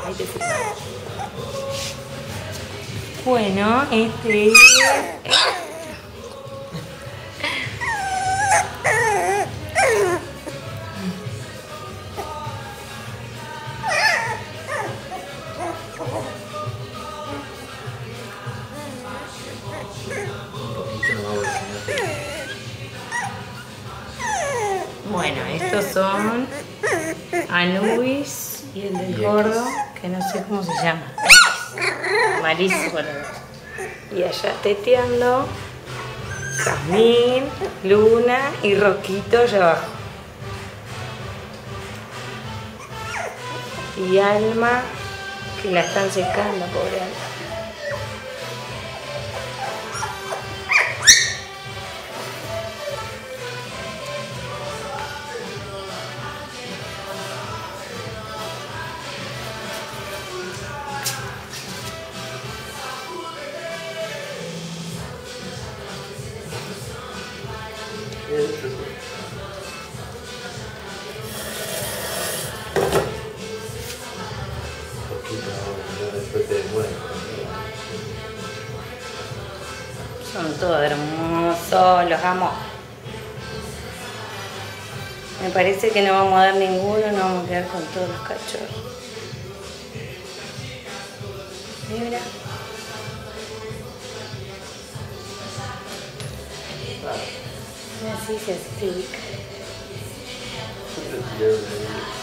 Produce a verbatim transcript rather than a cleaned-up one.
Ahí te filmo. Bueno, este es... Bueno, estos son Anubis y el del gordo, que no sé cómo se llama. Malísimo. Y allá teteando Jazmín, Luna y Roquito allá abajo. Y Alma, que la están secando, pobre Alma. Son todos hermosos, los amo. Me parece que no vamos a dar ninguno, no vamos a quedar con todos los cachorros. Mira. Así se ubica.